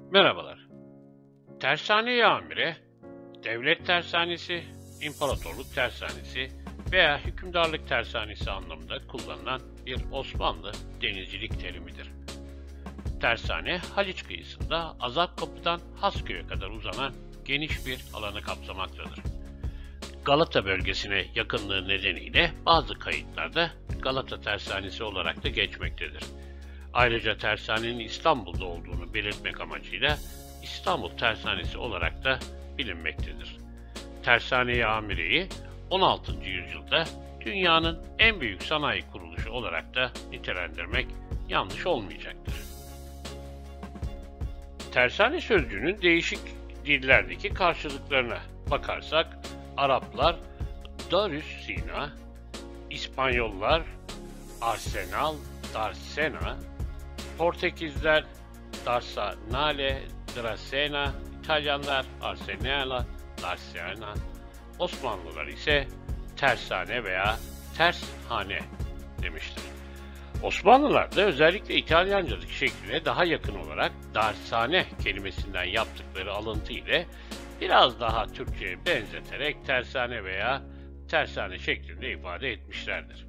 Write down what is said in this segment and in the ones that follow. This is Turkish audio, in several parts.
Merhabalar. Tersane amire, devlet tersanesi, imparatorluk tersanesi veya hükümdarlık tersanesi anlamında kullanılan bir Osmanlı denizcilik terimidir. Tersane, Haliç kıyısında Azapkapı'dan Hasköy'e kadar uzanan geniş bir alanı kapsamaktadır. Galata bölgesine yakınlığı nedeniyle bazı kayıtlarda Galata Tersanesi olarak da geçmektedir. Ayrıca tersanenin İstanbul'da olduğunu belirtmek amacıyla İstanbul Tersanesi olarak da bilinmektedir. Tersane-i Amire'yi 16. yüzyılda dünyanın en büyük sanayi kuruluşu olarak da nitelendirmek yanlış olmayacaktır. Tersane sözcüğünün değişik dillerdeki karşılıklarına bakarsak, Araplar Darüs Sina, İspanyollar Arsenal, Darsena, Portekizler Darsanale, Dracena, İtalyanlar Arsenala, Darsena, Osmanlılar ise tersane veya tershane demiştir. Osmanlılar da özellikle İtalyancadaki şekline daha yakın olarak darsane kelimesinden yaptıkları alıntı ile biraz daha Türkçe'ye benzeterek tersane veya tersane şeklinde ifade etmişlerdir.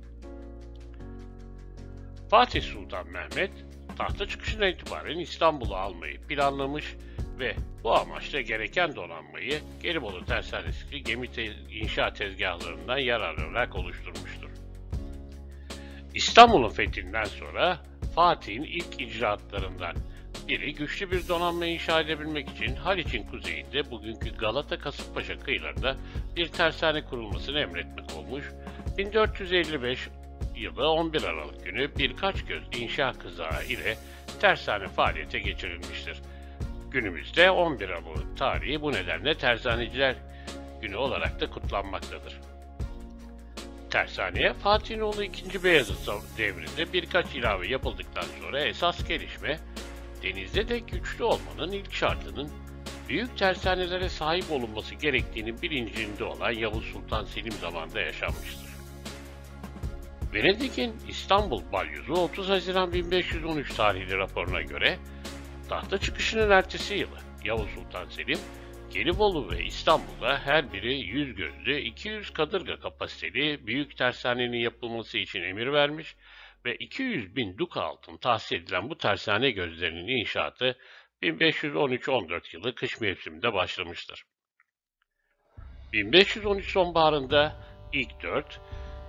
Fatih Sultan Mehmet, tahta çıkışından itibaren İstanbul'u almayı planlamış ve bu amaçla gereken donanmayı Gelibolu Tersanesi gemi inşa tezgahlarından yararlanarak oluşturmuştur. İstanbul'un fethinden sonra Fatih'in ilk icraatlarından biri güçlü bir donanma inşa edebilmek için Haliç'in kuzeyinde bugünkü Galata-Kasımpaşa kıyılarında bir tersane kurulmasını emretmek olmuş, 1455 yılı 11 Aralık günü birkaç göz inşa kızağı ile tersane faaliyete geçirilmiştir. Günümüzde 11 Aralık tarihi bu nedenle Tersaneciler Günü olarak da kutlanmaktadır. Tersaneye Fatih'in oğlu 2. Beyazıt devrinde birkaç ilave yapıldıktan sonra esas gelişme, denizde de güçlü olmanın ilk şartının büyük tersanelere sahip olunması gerektiğinin bilincinde olan Yavuz Sultan Selim zamanında yaşanmıştır. Venedik'in İstanbul balyozu 30 Haziran 1513 tarihli raporuna göre tahta çıkışının ertesi yılı Yavuz Sultan Selim, Gelibolu ve İstanbul'da her biri 100 gözlü 200 kadırga kapasiteli büyük tersanenin yapılması için emir vermiş ve 200.000 duka altın tahsis edilen bu tersane gözlerinin inşaatı 1513-14 yılı kış mevsiminde başlamıştır. 1513 sonbaharında ilk 4,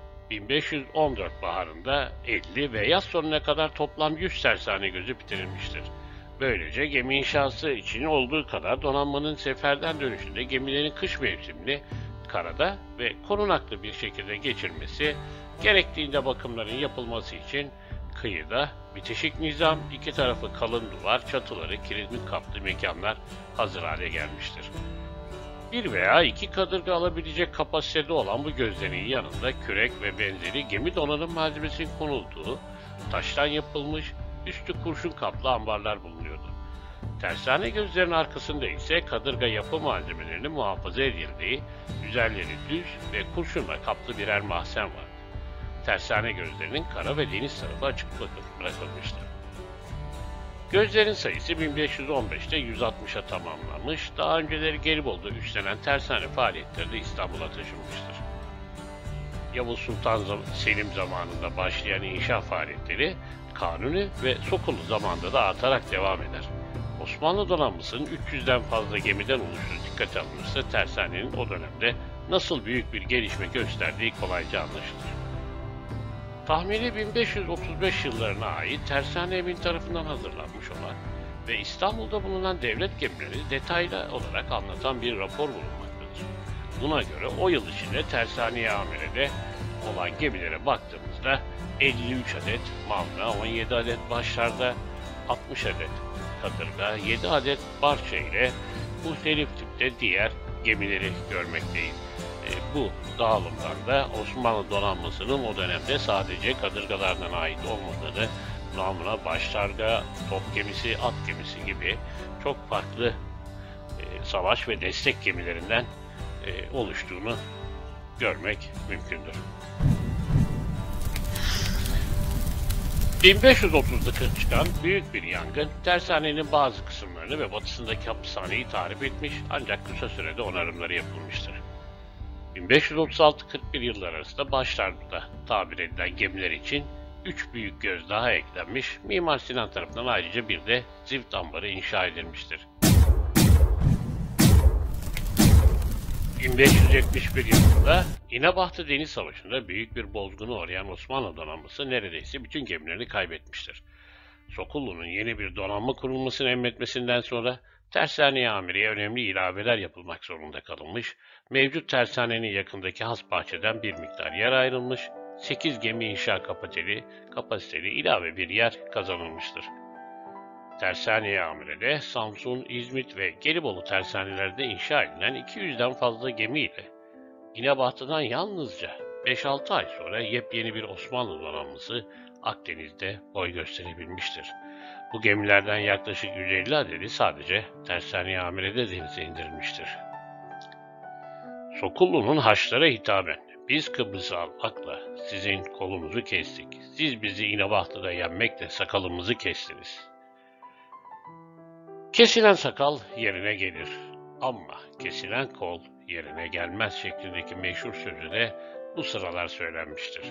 1514 baharında 50 ve yaz sonuna kadar toplam 100 tersane gözü bitirilmiştir. Böylece gemi inşası için olduğu kadar donanmanın seferden dönüşünde gemilerin kış mevsimini karada ve korunaklı bir şekilde geçirmesi, gerektiğinde bakımların yapılması için kıyıda bitişik nizam, iki tarafı kalın duvar, çatıları kiremit kaplı mekanlar hazır hale gelmiştir. Bir veya iki kadırga alabilecek kapasitede olan bu gözlerin yanında kürek ve benzeri gemi donanım malzemesinin konulduğu, taştan yapılmış, üstü kurşun kaplı ambarlar bulunuyordu. Tersane gözlerin arkasında ise kadırga yapı malzemelerinin muhafaza edildiği, üzerleri düz ve kurşunla kaplı birer mahzen vardı. Tersane gözlerinin kara ve deniz tarafı açık bırakılmıştır. Gözlerin sayısı 1515'te 160'a tamamlanmış, daha önceleri Gelibolu'da üstlenen tersane faaliyetleri de İstanbul'a taşınmıştır. Yavuz Sultan Selim zamanında başlayan inşa faaliyetleri Kanuni ve Sokullu zamanında da artarak devam eder. Osmanlı donanmasının 300'den fazla gemiden oluştuğu dikkate alınırsa tersanenin o dönemde nasıl büyük bir gelişme gösterdiği kolayca anlaşılır. Tahmini 1535 yıllarına ait Tersane Emin tarafından hazırlanmış olan ve İstanbul'da bulunan devlet gemileri detaylı olarak anlatan bir rapor bulunmaktadır. Buna göre o yıl içinde Tersane-i Amire'de olan gemilere baktığımızda 53 adet mavna, 17 adet başlarda, 60 adet kadırga, 7 adet barça ile muhtelif tipte diğer gemileri görmekteyiz. Bu dağılımdan da Osmanlı donanmasının o dönemde sadece kadırgalardan ait olmadığını, namına başlarga, top gemisi, at gemisi gibi çok farklı savaş ve destek gemilerinden oluştuğunu görmek mümkündür. 1530'da çıkan büyük bir yangın tersanenin bazı kısımlarını ve batısındaki hapishaneyi tahrip etmiş ancak kısa sürede onarımları yapılmıştır. 1536-41 yılları arasında başlarda tabir edilen gemiler için 3 büyük göz daha eklenmiş, Mimar Sinan tarafından ayrıca bir de zift ambarı inşa edilmiştir. 1571 yılında İnebahçe Deniz Savaşı'nda büyük bir bozguna uğrayan Osmanlı donanması neredeyse bütün gemilerini kaybetmiştir. Sokullu'nun yeni bir donanma kurulmasını emretmesinden sonra tersane amireye önemli ilaveler yapılmak zorunda kalınmış, mevcut tersanenin yakındaki hasbahçeden bir miktar yer ayrılmış, 8 gemi inşa kapasiteli ilave bir yer kazanılmıştır. Tersane amirede Samsun, İzmit ve Gelibolu tersanelerinde inşa edilen 200'den fazla gemiyle İnebahtı'dan yalnızca 5-6 ay sonra yepyeni bir Osmanlı donanması Akdeniz'de boy gösterebilmiştir. Bu gemilerden yaklaşık 150 adedi sadece Tersane amirede denize indirilmiştir. Sokullu'nun Haçlara hitaben, "Biz Kıbrıs'ı almakla sizin kolunuzu kestik, siz bizi İnebahtı'da yenmekle sakalımızı kestiniz. Kesilen sakal yerine gelir ama kesilen kol yerine gelmez" şeklindeki meşhur sözü de bu sıralar söylenmiştir.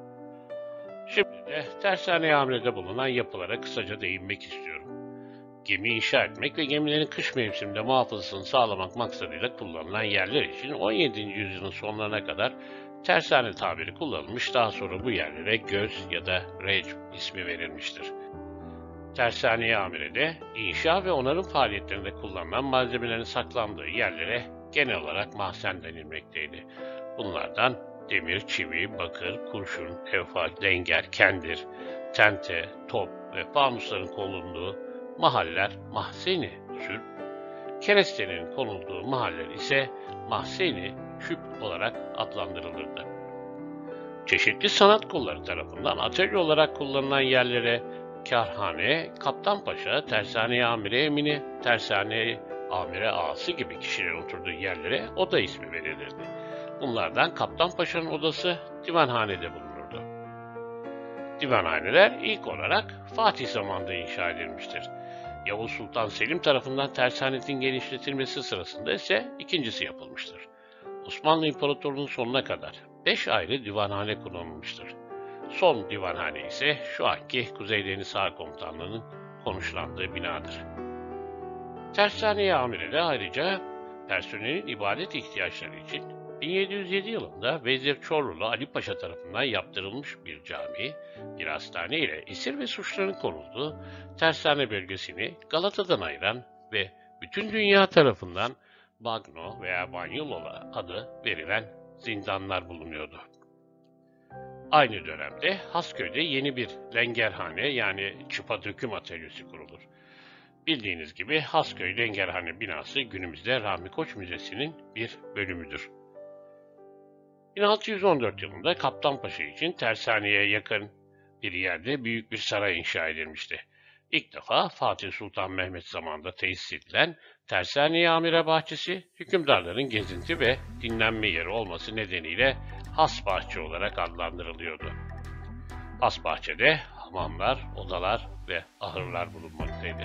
Şimdi de tersane hamlede bulunan yapılara kısaca değinmek istiyorum. Gemi inşa etmek ve gemilerin kış mevsiminde muhafazasını sağlamak maksadıyla kullanılan yerler için 17. yüzyılın sonlarına kadar tersane tabiri kullanılmış, daha sonra bu yerlere göz ya da recm ismi verilmiştir. Tersane amirede inşa ve onarım faaliyetlerinde kullanılan malzemelerin saklandığı yerlere genel olarak mahzen denilmekteydi. Bunlardan demir, çivi, bakır, kurşun, evfak, lenger, kendir, tente, top ve fanusların konulduğu mahaller mahzeni sülp, kerestelerin konulduğu mahaller ise mahzeni şüp olarak adlandırılırdı. Çeşitli sanat kolları tarafından atölye olarak kullanılan yerlere kârhane, kaptanpaşa, tersane amire emini, tersane amire ağası gibi kişilerin oturduğu yerlere oda ismi verilirdi. Bunlardan Kaptanpaşa'nın odası divanhanede bulunurdu. Divanhaneler ilk olarak Fatih zamanında inşa edilmiştir. Yavuz Sultan Selim tarafından tersanetin genişletilmesi sırasında ise ikincisi yapılmıştır. Osmanlı İmparatorluğu'nun sonuna kadar 5 ayrı divanhane kullanılmıştır. Son divanhane ise şu anki Kuzey Deniz Harp Komutanlığı'nın konuşlandığı binadır. Tersane amirede ayrıca personelin ibadet ihtiyaçları için 1707 yılında Vezir Çorlulu Ali Paşa tarafından yaptırılmış bir cami, bir hastane ile esir ve suçluların konulduğu tersane bölgesini Galata'dan ayıran ve bütün dünya tarafından Bagno veya Banyola adı verilen zindanlar bulunuyordu. Aynı dönemde Hasköy'de yeni bir lengerhane yani çıpa döküm atölyesi kurulur. Bildiğiniz gibi Hasköy Lengerhane binası günümüzde Rahmi Koç Müzesi'nin bir bölümüdür. 1614 yılında Kaptanpaşa için tersaneye yakın bir yerde büyük bir saray inşa edilmişti. İlk defa Fatih Sultan Mehmet zamanında tesis edilen Tersane Amire Bahçesi, hükümdarların gezinti ve dinlenme yeri olması nedeniyle Hasbahçe olarak adlandırılıyordu. Hasbahçe'de hamamlar, odalar ve ahırlar bulunmaktaydı.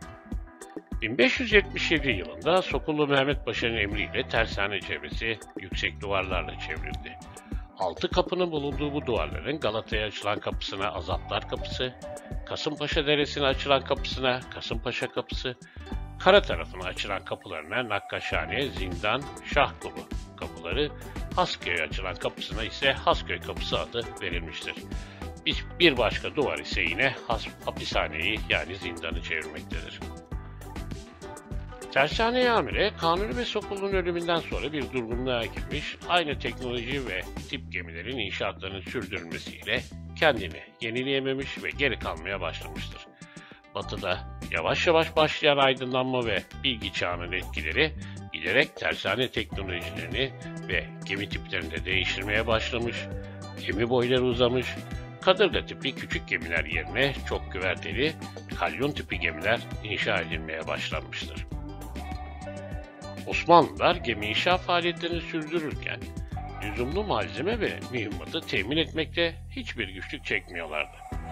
1577 yılında Sokullu Mehmet Paşa'nın emriyle tersane çevresi yüksek duvarlarla çevrildi. 6 kapının bulunduğu bu duvarların Galata'ya açılan kapısına Azaplar Kapısı, Kasımpaşa Deresi'ne açılan kapısına Kasımpaşa Kapısı, kara tarafına açılan kapılarına Nakkaşhane, Zindan, Şahkulu kapıları, Hasköy'e açılan kapısına ise Hasköy Kapısı adı verilmiştir. Bir başka duvar ise yine hapishaneyi yani zindanı çevirmektedir. Tersane amire Kanuni ve Sokullu'nun ölümünden sonra bir durgunluğa girmiş, aynı teknoloji ve tip gemilerin inşaatlarının sürdürülmesiyle kendini yenileyememiş ve geri kalmaya başlamıştır. Batı'da yavaş yavaş başlayan aydınlanma ve bilgi çağının etkileri giderek tersane teknolojilerini ve gemi tiplerini de değiştirmeye başlamış, gemi boyları uzamış, kadırga tipi küçük gemiler yerine çok güverteli, kalyon tipi gemiler inşa edilmeye başlanmıştır. Osmanlılar gemi inşa faaliyetlerini sürdürürken lüzumlu malzeme ve mühimmatı temin etmekte hiçbir güçlük çekmiyorlardı.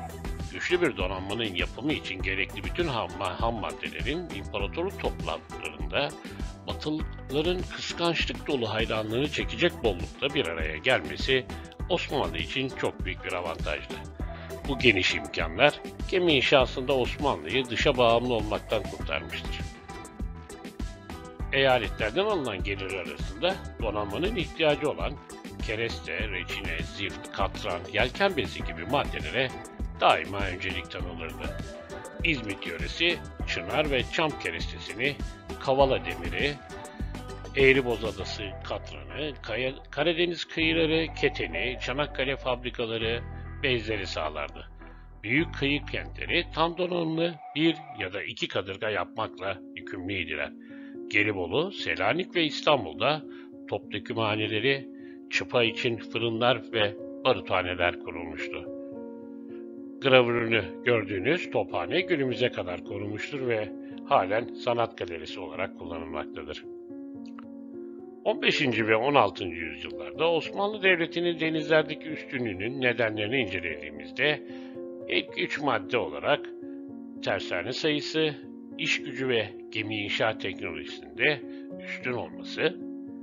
Güçlü bir donanmanın yapımı için gerekli bütün ham maddelerin imparatorluk topraklarında Batılıların kıskançlık dolu hayranlığını çekecek bollukta bir araya gelmesi Osmanlı için çok büyük bir avantajdı. Bu geniş imkanlar gemi inşasında Osmanlı'yı dışa bağımlı olmaktan kurtarmıştır. Eyaletlerden alınan gelir arasında donanmanın ihtiyacı olan kereste, reçine, zift, katran, yelken bezi gibi maddelere daima öncelik tanınırdı. İzmit yöresi çınar ve çam kerestesini, Kavala demiri, Eğriboz Adası katranı, Karadeniz kıyıları keteni, Çanakkale fabrikaları bezleri sağlardı. Büyük kıyı kentleri tam donanımlı bir ya da iki kadırga yapmakla yükümlüydüler. Gelibolu, Selanik ve İstanbul'da top dökümhaneleri, çıpa için fırınlar ve baruthaneler kurulmuştu. Gravürünü gördüğünüz tophane günümüze kadar korunmuştur ve halen sanat galerisi olarak kullanılmaktadır. 15. ve 16. yüzyıllarda Osmanlı Devleti'nin denizlerdeki üstünlüğünün nedenlerini incelediğimizde ilk üç madde olarak tersane sayısı, iş gücü ve gemi inşaat teknolojisinde üstün olması,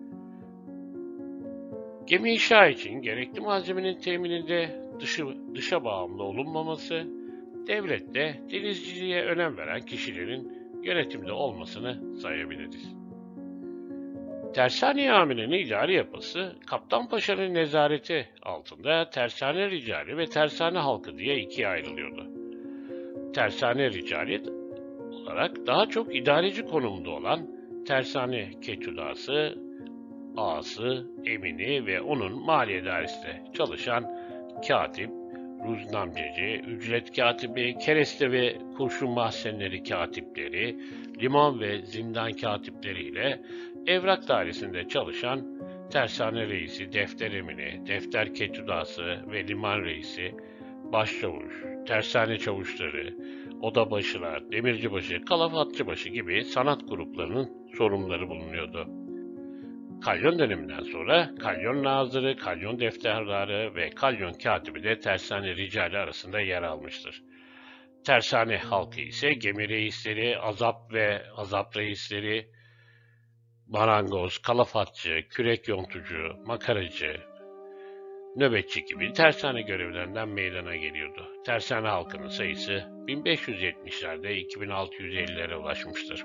gemi inşa için gerekli malzemenin temininde dışa bağımlı olunmaması, devlette denizciliğe önem veren kişilerin yönetimde olmasını sayabiliriz. Tersane amirenin idari yapısı, Kaptan Paşa'nın nezareti altında tersane ricali ve tersane halkı diye ikiye ayrılıyordu. Tersane ricali olarak daha çok idareci konumda olan tersane ketüdası, ağası, emini ve onun maliye dairesinde çalışan katip, ruznamceci, ücret katibi, kereste ve kurşun mahzenleri katipleri, liman ve zindan katipleriyle evrak dairesinde çalışan tersane reisi, defter emini, defter ketüdası ve liman reisi, başçavuş, tersane çavuşları, odabaşılar, demircibaşı, kalafatçıbaşı gibi sanat gruplarının sorumluları bulunuyordu. Kalyon döneminden sonra kalyon nazırı, kalyon defterdarı ve kalyon katibi de tersane ricali arasında yer almıştır. Tersane halkı ise gemi reisleri, azap ve azap reisleri, marangoz, kalafatçı, kürek yontucu, makaracı, nöbetçi gibi tersane görevlerinden meydana geliyordu. Tersane halkının sayısı 1570'lerde 2650'lere ulaşmıştır.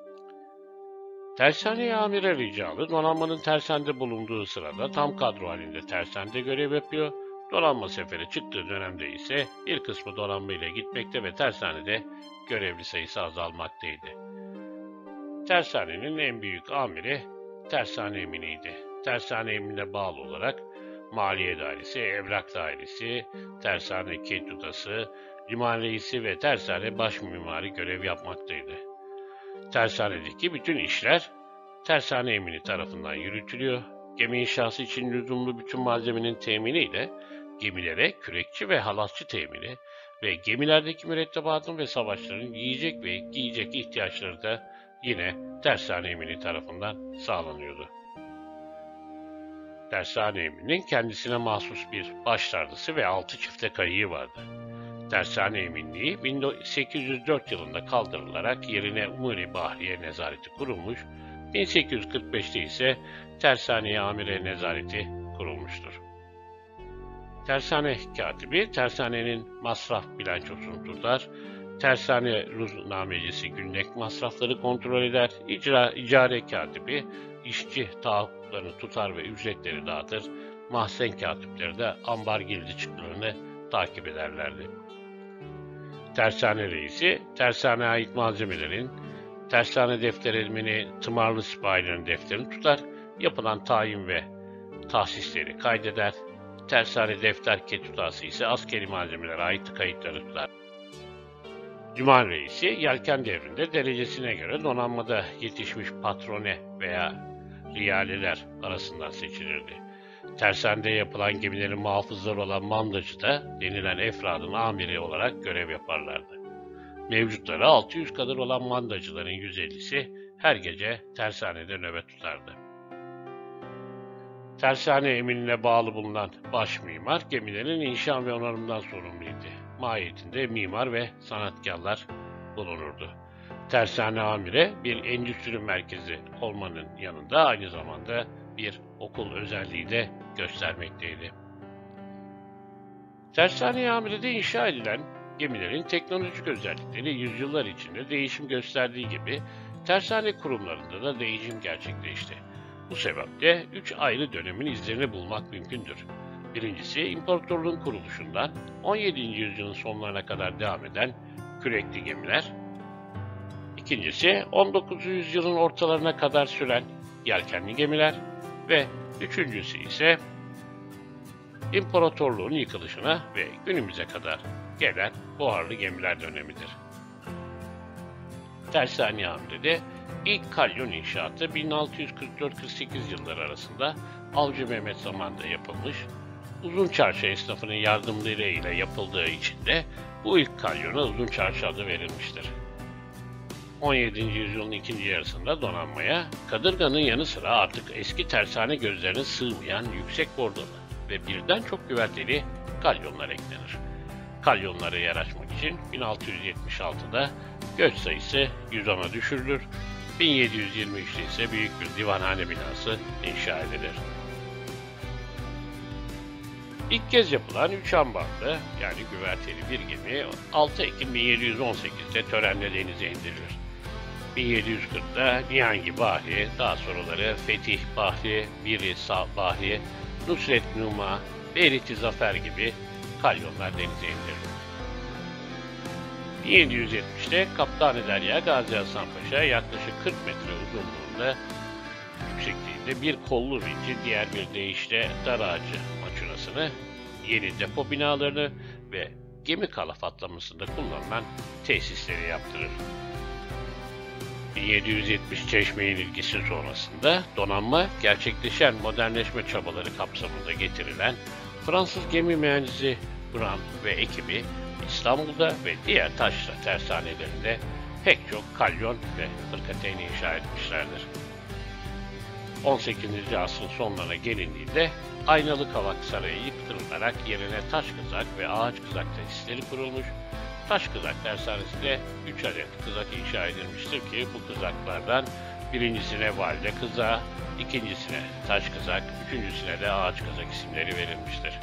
Tersane amire ricalı, donanmanın tersanede bulunduğu sırada tam kadro halinde tersanede görev yapıyor, donanma seferi çıktığı dönemde ise bir kısmı donanma ile gitmekte ve tersanede görevli sayısı azalmaktaydı. Tersanenin en büyük amiri tersane eminiydi. Tersane eminine bağlı olarak maliye dairesi, evrak dairesi, tersane ketüdası, liman reisi ve tersane baş mimarı görev yapmaktaydı. Tersanedeki bütün işler tersane emini tarafından yürütülüyor. Gemi inşası için lüzumlu bütün malzemenin teminiyle gemilere kürekçi ve halatçı temini ve gemilerdeki mürettebatın ve savaşların yiyecek ve giyecek ihtiyaçları da yine tersane emini tarafından sağlanıyordu. Tersane eminin kendisine mahsus bir başlardısı ve 6 çifte kayığı vardı. Tersane eminliği 1804 yılında kaldırılarak yerine Umuri Bahriye Nezareti kurulmuş, 1845'te ise Tersane Amire Nezareti kurulmuştur. Tersane katibi, tersanenin masraf bilançosunu tutar, tersane ruznamecisi günlük masrafları kontrol eder, icare katibi, işçi tahakkuklarını tutar ve ücretleri dağıtır, mahzen katipleri de ambar girdi çıktılarını takip ederlerdi. Tersane reisi, tersaneye ait malzemelerin, tersane defter ilmini, tımarlı sipahilerin defterini tutar, yapılan tayin ve tahsisleri kaydeder, tersane defter ketüdası ise askeri malzemelere ait kayıtları tutar. Liman reisi, yelken devrinde derecesine göre donanmada yetişmiş patrone veya riyaleler arasından seçilirdi. Tersanede yapılan gemilerin muhafızları olan mandacı da denilen efradın amiri olarak görev yaparlardı. Mevcutları 600 kadar olan mandacıların 150'si her gece tersanede nöbet tutardı. Tersane eminine bağlı bulunan baş mimar gemilerin inşa ve onarımından sorumluydu. mahiyetinde mimar ve sanatkarlar bulunurdu. Tersane amire bir endüstri merkezi olmanın yanında aynı zamanda bir okul özelliği de göstermekteydi. Tersane amirede inşa edilen gemilerin teknolojik özellikleri yüzyıllar içinde değişim gösterdiği gibi tersane kurumlarında da değişim gerçekleşti. Bu sebeple 3 ayrı dönemin izlerini bulmak mümkündür. Birincisi, imparatorluğun kuruluşundan 17. yüzyılın sonlarına kadar devam eden kürekli gemiler. İkincisi, 19. yüzyılın ortalarına kadar süren yelkenli gemiler ve üçüncüsü ise imparatorluğun yıkılışına ve günümüze kadar gelen buharlı gemiler dönemidir. Tersane amirede ilk kalyon inşaatı 1644-48 yılları arasında Avcı Mehmet zamanında yapılmış, Uzun Çarşı esnafının yardımlarıyla yapıldığı için de bu ilk kalyona Uzun Çarşı adı verilmiştir. 17. yüzyılın ikinci yarısında donanmaya, kadırganın yanı sıra artık eski tersane gözlerine sığmayan yüksek bordolu ve birden çok güverteli kalyonlar eklenir. Kalyonlara yer açmak için 1676'da göç sayısı 110'a düşürülür, 1723'te ise büyük bir divanhane binası inşa edilir. İlk kez yapılan 3 ambarlı yani güverteli bir gemi 6 Ekim 1718'de törenle denize indirilir. 1740'da Nihangi Bahri, daha sonraları Fetih Bahri, Biri Bahri, Nusret Numa, Berit-i Zafer gibi kalyonlar denize indirilir. 1770'te Kaptan-ı Derya Gazi Hasan Paşa yaklaşık 40 metre uzunluğunda yüksekliğinde bir kollu vinci, diğer bir deyişle dar ağacı maçunasını, yeni depo binalarını ve gemi kalafatlamasında kullanılan tesisleri yaptırır. 1770 Çeşme yenilgisi sonrasında donanma gerçekleşen modernleşme çabaları kapsamında getirilen Fransız gemi mühendisi Brand ve ekibi İstanbul'da ve diğer taşra tersanelerinde pek çok kalyon ve fırkateyn inşa etmişlerdir. 18. asrın sonlarına gelindiğinde Aynalı Kavak Sarayı yıktırılarak yerine taş kızak ve ağaç kızak tesisleri kurulmuş. Taş kızak tersanesinde 3 adet kızak inşa edilmiştir ki bu kızaklardan birincisine valide kızağı, ikincisine taş kızak, üçüncüsüne de ağaç kızak isimleri verilmiştir.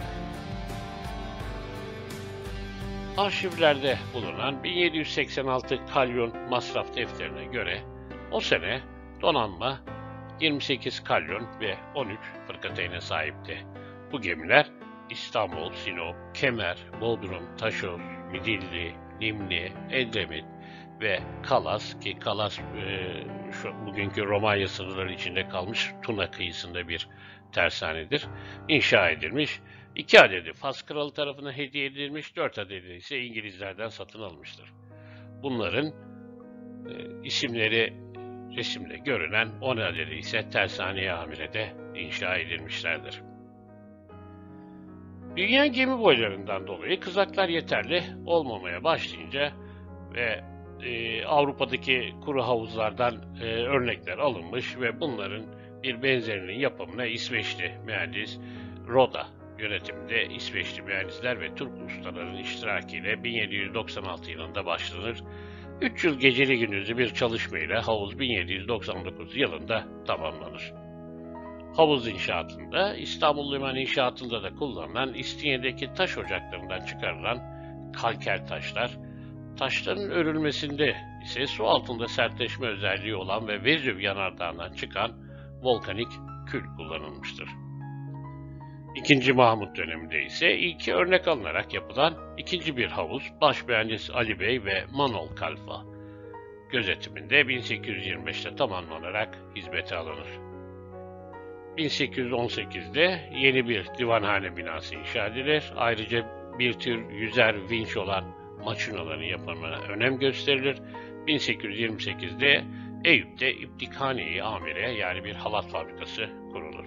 Arşivlerde bulunan 1786 kalyon masraf defterine göre o sene donanma 28 kalyon ve 13 fırkateyne sahipti. Bu gemiler İstanbul, Sinop, Kemer, Bodrum, Taşoz, Midilli, Nimli, Edremit ve Kalas ki Kalas bugünkü Romanya sınırları içinde kalmış Tuna kıyısında bir tersanedir. İnşa edilmiş. 2 adedi Fas Kralı tarafından hediye edilmiş, 4 adedi ise İngilizlerden satın almıştır. Bunların isimleri resimde görünen 10 adedi ise Tersane Amire'de inşa edilmişlerdir. Dünya gemi boylarından dolayı kızaklar yeterli olmamaya başlayınca ve Avrupa'daki kuru havuzlardan örnekler alınmış ve bunların bir benzerinin yapımına İsveçli mühendis Roda yönetiminde İsveçli mühendisler ve Türk ustaların iştirakiyle 1796 yılında başlanır. 3 yıl geceli gündüzlü bir çalışmayla havuz 1799 yılında tamamlanır. Havuz inşaatında, İstanbul Limanı inşaatında da kullanılan İstinye'deki taş ocaklarından çıkarılan kalker taşlar, taşların örülmesinde ise su altında sertleşme özelliği olan ve Vezüv yanardağından çıkan volkanik kül kullanılmıştır. İkinci Mahmut döneminde ise ilki örnek alınarak yapılan ikinci bir havuz, baş mühendis Ali Bey ve Manol Kalfa gözetiminde 1825'te tamamlanarak hizmete alınır. 1818'de yeni bir divanhane binası inşa edilir. Ayrıca bir tür yüzer vinç olan maçunaların yapımına önem gösterilir. 1828'de Eyüp'te İptikhane-i Amire yani bir halat fabrikası kurulur.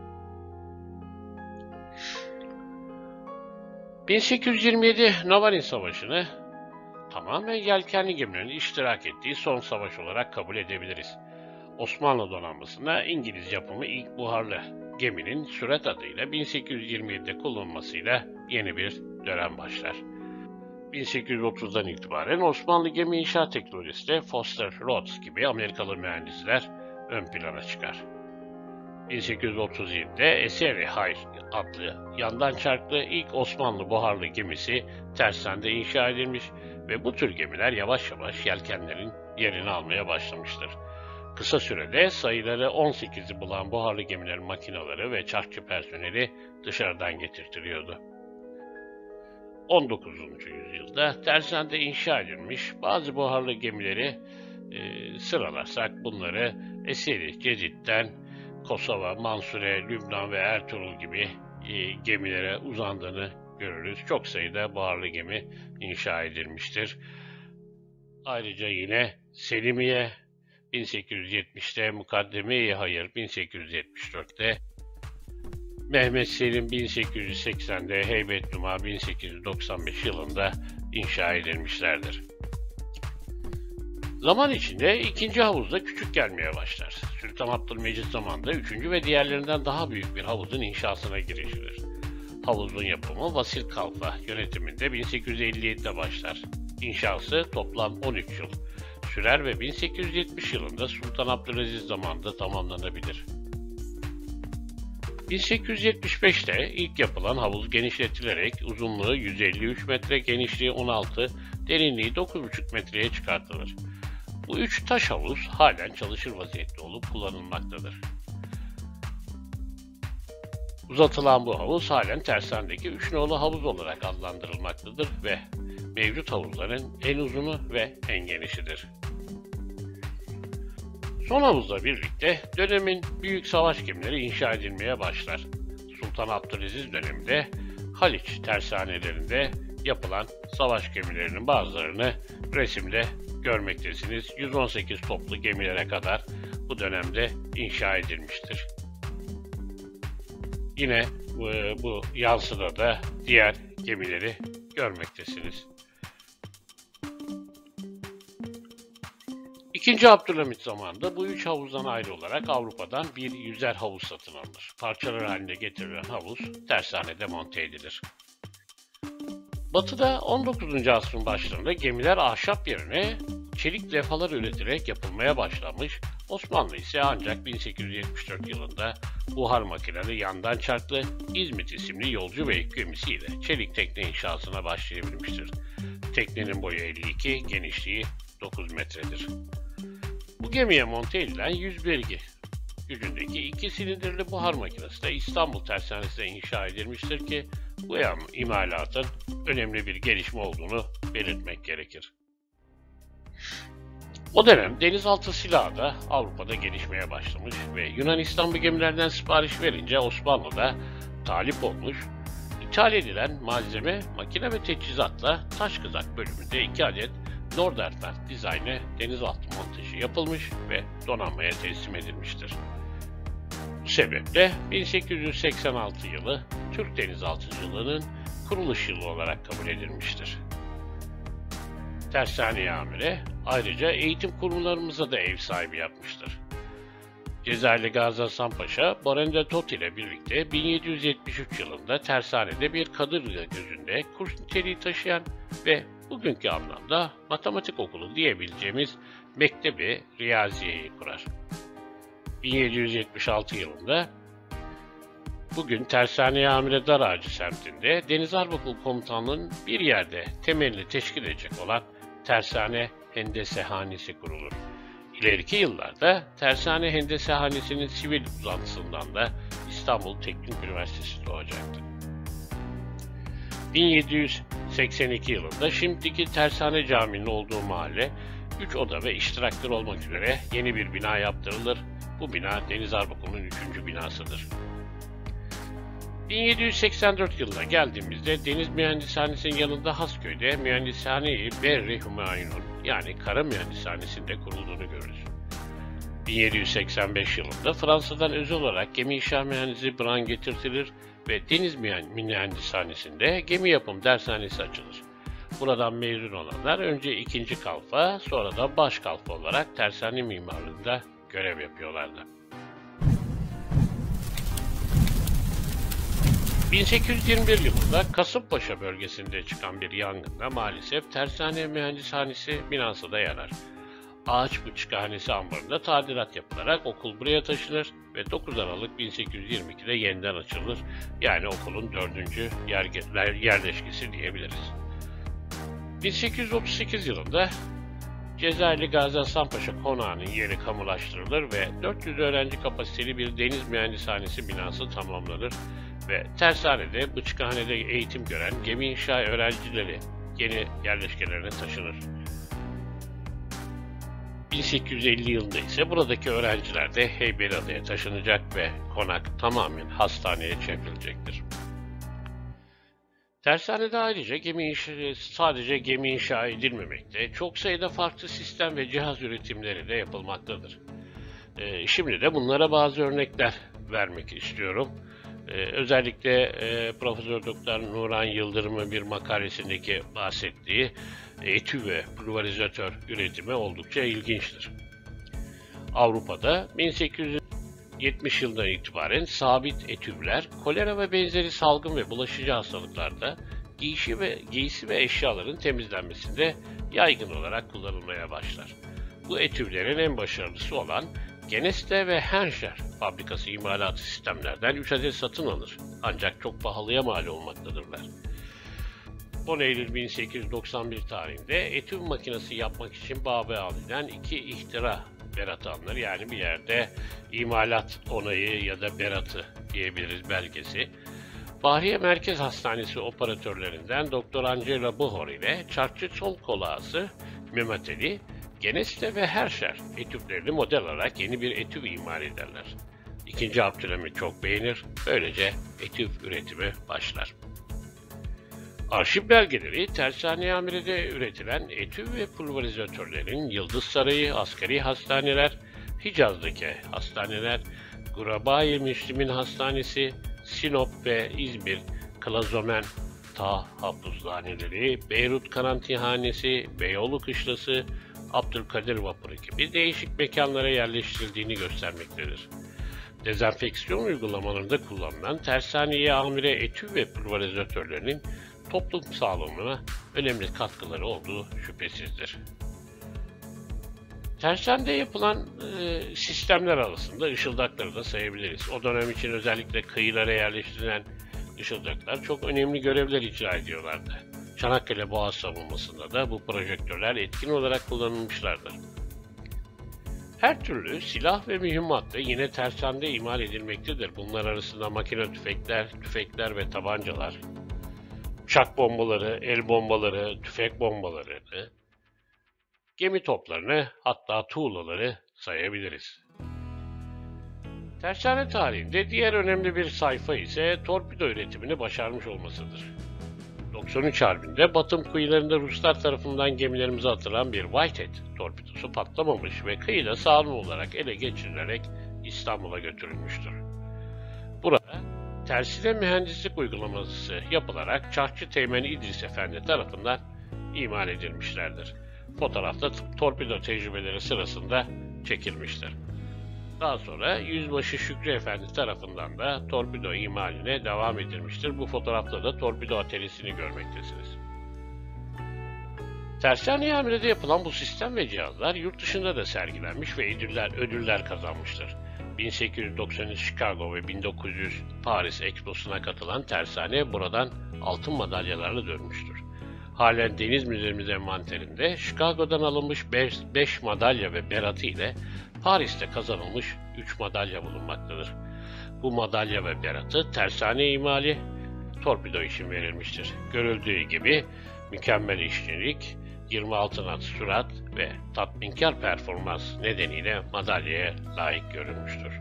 1827 Navarin Savaşı'nı tamamen yelkenli gemilerin iştirak ettiği son savaş olarak kabul edebiliriz. Osmanlı donanmasında İngiliz yapımı ilk buharlı geminin Sürat adıyla 1827'de kullanılmasıyla yeni bir dönem başlar. 1830'dan itibaren Osmanlı gemi inşaat teknolojisinde Foster Rhodes gibi Amerikalı mühendisler ön plana çıkar. 1837'de Eseri Hayr adlı yandan çarklı ilk Osmanlı buharlı gemisi tersanede inşa edilmiş ve bu tür gemiler yavaş yavaş yelkenlerin yerini almaya başlamıştır. Kısa sürede sayıları 18'i bulan buharlı gemilerin makineleri ve çarkçı personeli dışarıdan getirtiliyordu. 19. yüzyılda tersanede inşa edilmiş bazı buharlı gemileri sıralarsak bunları Eseri, Cedid'den Kosova, Mansure, Lübnan ve Ertuğrul gibi gemilere uzandığını görürüz. Çok sayıda buharlı gemi inşa edilmiştir. Ayrıca yine Selimiye 1870'te, Mukaddeme-i Hayır 1874'te, Mehmet Selim 1880'de, Heybetnuma 1895 yılında inşa edilmişlerdir. Zaman içinde ikinci havuz da küçük gelmeye başlar. Sultan Abdülmecit zamanında üçüncü ve diğerlerinden daha büyük bir havuzun inşasına girişilir. Havuzun yapımı Vasil Kalfa yönetiminde 1857'de başlar. İnşası toplam 13 yıl sürer ve 1870 yılında Sultan Abdülaziz zamanında tamamlanabilir. 1875'te ilk yapılan havuz genişletilerek uzunluğu 153 metre, genişliği 16, derinliği 9,5 metreye çıkartılır. Bu üç taş havuz halen çalışır vaziyette olup kullanılmaktadır. Uzatılan bu havuz halen tersanedeki 3 nolu havuz olarak adlandırılmaktadır ve mevcut havuzların en uzunu ve en genişidir. Son havuzla birlikte dönemin büyük savaş gemileri inşa edilmeye başlar. Sultan Abdülaziz döneminde Haliç tersanelerinde yapılan savaş gemilerinin bazılarını resimde görmektesiniz. 118 toplu gemilere kadar bu dönemde inşa edilmiştir. Yine bu yansıda da diğer gemileri görmektesiniz. İkinci Abdülhamit zamanında bu üç havuzdan ayrı olarak Avrupa'dan bir yüzer havuz satın alınır. Parçalar halinde getirilen havuz tersanede monte edilir. Batı'da 19. asrın başlarında gemiler ahşap yerine çelik levhalar üretilerek yapılmaya başlamış, Osmanlı ise ancak 1874 yılında buhar makineli yandan çarklı İzmit isimli yolcu ve yük gemisiyle çelik tekne inşasına başlayabilmiştir. Teknenin boyu 52, genişliği 9 metredir. Bu gemiye monte edilen 100 beygir gücündeki 2 silindirli buhar makinesi de İstanbul tersanesinde inşa edilmiştir ki bu imalatın önemli bir gelişme olduğunu belirtmek gerekir. O dönem denizaltı silahı da Avrupa'da gelişmeye başlamış ve Yunanistan bu gemilerden sipariş verince Osmanlı da talip olmuş. İthal edilen malzeme, makine ve teçhizatla taş kızak bölümünde 2 adet Norderfeld dizaynı denizaltı montajı yapılmış ve donanmaya teslim edilmiştir. Bu sebeple 1886 yılı Türk denizaltıcılığının kuruluş yılı olarak kabul edilmiştir. Tersane amire ayrıca eğitim kurumlarımıza da ev sahibi yapmıştır. Cezayirli Gazi Hasan Paşa, Borende Tot ile birlikte 1773 yılında tersanede bir kadırga gözünde kurs niteliği taşıyan ve bugünkü anlamda matematik okulu diyebileceğimiz Mektebi Riyaziye'yi kurar. 1776 yılında bugün Tersane Amire Darağacı semtinde Deniz Harp Okulu Komutanlığı'nın bir yerde temelini teşkil edecek olan Tersane Hendesehanesi kurulur. İleriki yıllarda Tersane Hendesehanesi'nin sivil uzantısından da İstanbul Teknik Üniversitesi doğacaktır. 1782 yılında şimdiki Tersane Camii'nin olduğu mahalle 3 oda ve iştirakler olmak üzere yeni bir bina yaptırılır. Bu bina Deniz Harp Okulu'nun 3. binasıdır. 1784 yılına geldiğimizde Deniz Mühendishanesi'nin yanında Hasköy'de Mühendishane-i Berri Hümayun'un yani Kara Mühendishanesi'nde kurulduğunu görürüz. 1785 yılında Fransa'dan özel olarak gemi inşa mühendisi Brun getirtilir ve Deniz Mühendishanesi'nde gemi yapım dershanesi açılır. Buradan mezun olanlar önce ikinci kalfa, sonra da baş kalfa olarak tersane mimarlığında görev yapıyorlardı. 1821 yılında Kasımpaşa bölgesinde çıkan bir yangında maalesef Tersane Mühendishanesi binası da yanar. Ağaç Bıçkıhanesi ambarında tadilat yapılarak okul buraya taşınır ve 9 Aralık 1822'de yeniden açılır. Yani okulun 4. yerleşkesi diyebiliriz. 1838 yılında Cezayirli Gazi Hasan Paşa Konağı'nın yeri kamulaştırılır ve 400 öğrenci kapasiteli bir deniz mühendishanesi binası tamamlanır ve tersanede, Bıçkıhane'de eğitim gören gemi inşa öğrencileri yeni yerleşkelerine taşınır. 1850 yılında ise buradaki öğrenciler de Heybeliada'ya taşınacak ve konak tamamen hastaneye çevrilecektir. Tersanede ayrıca sadece gemi inşa edilmemekte, çok sayıda farklı sistem ve cihaz üretimleri de yapılmaktadır. Şimdi de bunlara bazı örnekler vermek istiyorum. Özellikle Profesör Doktor Nuran Yıldırım'ın bir makalesindeki bahsettiği etü ve pulverizatör üretimi oldukça ilginçtir. Avrupa'da 1870 yılından itibaren sabit etübler, kolera ve benzeri salgın ve bulaşıcı hastalıklarda giysi ve eşyaların temizlenmesinde yaygın olarak kullanılmaya başlar. Bu etüblerin en başarılısı olan Geneste ve Henscher fabrikası imalatı sistemlerden 3 adet satın alır. Ancak çok pahalıya mal olmaktadırlar. 10 Eylül 1891 tarihinde etüb makinesi yapmak için babı edilen 2 ihtira beratı alınır. Yani bir yerde imalat onayı ya da beratı diyebiliriz belgesi. Fahriye Merkez Hastanesi operatörlerinden Dr. Angela Bohor ile çarkçı sol kol ağası Mehmet Ali, Geneste ve Henscher etüblerini model alarak yeni bir etüb imal ederler. İkinci Abdülhamit çok beğenir, böylece etüb üretimi başlar. Arşiv belgeleri Tersane Amire'de üretilen etüb ve pulverizatörlerin Yıldız Sarayı, askeri hastaneler, Hicaz'daki hastaneler, Gurabayi Müslim'in hastanesi, Sinop ve İzmir, Klazomen tahaffuzhaneleri, Beyrut karantinhanesi, Beyoğlu kışlası, Abdülkadir Vapuru gibi değişik mekanlara yerleştirildiğini göstermektedir. Dezenfeksiyon uygulamalarında kullanılan Tersane Amire etüb ve pulverizatörlerinin toplum sağlığına önemli katkıları olduğu şüphesizdir. Tersanede yapılan sistemler arasında ışıldakları da sayabiliriz. O dönem için özellikle kıyılara yerleştirilen ışıldaklar çok önemli görevler icra ediyorlardı. Çanakkale Boğaz savunmasında da bu projektörler etkin olarak kullanılmışlardır. Her türlü silah ve mühimmat da yine tersanede imal edilmektedir. Bunlar arasında makine tüfekler ve tabancalar, uçak bombaları, el bombaları, tüfek bombaları, gemi toplarını hatta tuğlaları sayabiliriz. Tersane tarihinde diğer önemli bir sayfa ise torpido üretimini başarmış olmasıdır. 93 Harbi'nde Batım kıyılarında Ruslar tarafından gemilerimize atılan bir Whitehead torpidosu patlamamış ve kıyıda sağlam olarak ele geçirilerek İstanbul'a götürülmüştür. Burada tersine mühendislik uygulaması yapılarak Çarkçı Teğmen İdris Efendi tarafından imal edilmişlerdir. Fotoğrafta torpido tecrübeleri sırasında çekilmiştir. Daha sonra Yüzbaşı Şükrü Efendi tarafından da torpido imaline devam edilmiştir. Bu fotoğrafta da torpido atölyesini görmektesiniz. Tersane Amire'de yapılan bu sistem ve cihazlar yurt dışında da sergilenmiş ve ödüller kazanmıştır. 1893 Chicago ve 1900 Paris Expo'suna katılan tersane buradan altın madalyalarla dönmüştür. Halen Deniz Müzemiz envanterinde Chicago'dan alınmış 5 madalya ve beratı ile Paris'te kazanılmış 3 madalya bulunmaktadır. Bu madalya ve beratı tersane imali torpido için verilmiştir. Görüldüğü gibi mükemmel işçilik, 26 knot sürat ve tatminkar performans nedeniyle madalyaya layık görülmüştür.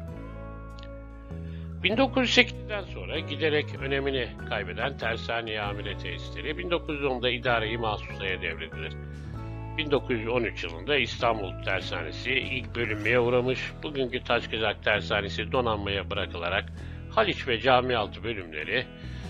1908'den sonra giderek önemini kaybeden Tersane Amire tesisleri 1910'da idare-i mahsusaya devredilir. 1913 yılında İstanbul Tersanesi ilk bölünmeye uğramış, bugünkü Taşkızak Tersanesi donanmaya bırakılarak Haliç ve Camialtı bölümleri,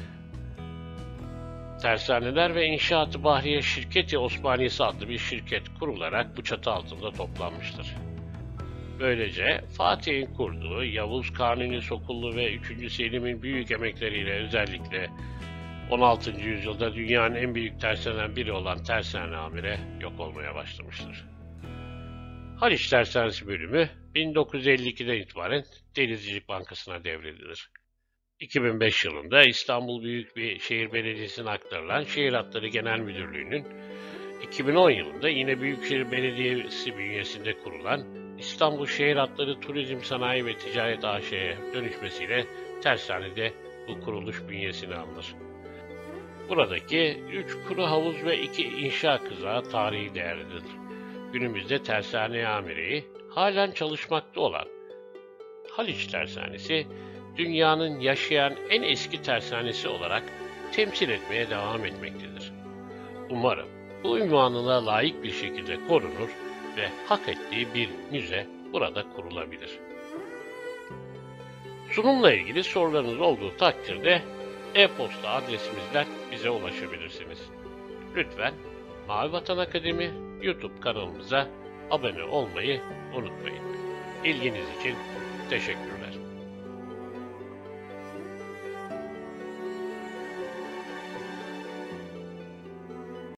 Tersaneler ve İnşaat-ı Bahriye Şirketi Osmaniyesi adlı bir şirket kurularak bu çatı altında toplanmıştır. Böylece Fatih'in kurduğu Yavuz Kanuni Sokullu ve 3. Selim'in büyük emekleriyle özellikle 16. yüzyılda dünyanın en büyük tersaneden biri olan Tersane Amire yok olmaya başlamıştır. Haliç Tersanesi bölümü 1952'den itibaren Denizcilik Bankası'na devredilir. 2005 yılında İstanbul Büyükşehir Belediyesi'ne aktarılan Şehir Hatları Genel Müdürlüğü'nün 2010 yılında yine Büyükşehir Belediyesi bünyesinde kurulan İstanbul Şehir Hatları Turizm Sanayi ve Ticaret AŞ'ye dönüşmesiyle tersanede bu kuruluş bünyesine alınır. Buradaki 3 kuru havuz ve 2 inşa kızağı tarihi değerlidir. Günümüzde tersane amireyi halen çalışmakta olan Haliç Tersanesi, dünyanın yaşayan en eski tersanesi olarak temsil etmeye devam etmektedir. Umarım bu ünvanına layık bir şekilde korunur ve hak ettiği bir müze burada kurulabilir. Sunumla ilgili sorularınız olduğu takdirde e-posta adresimizden bize ulaşabilirsiniz. Lütfen Mavi Vatan Akademi YouTube kanalımıza abone olmayı unutmayın. İlginiz için teşekkürler.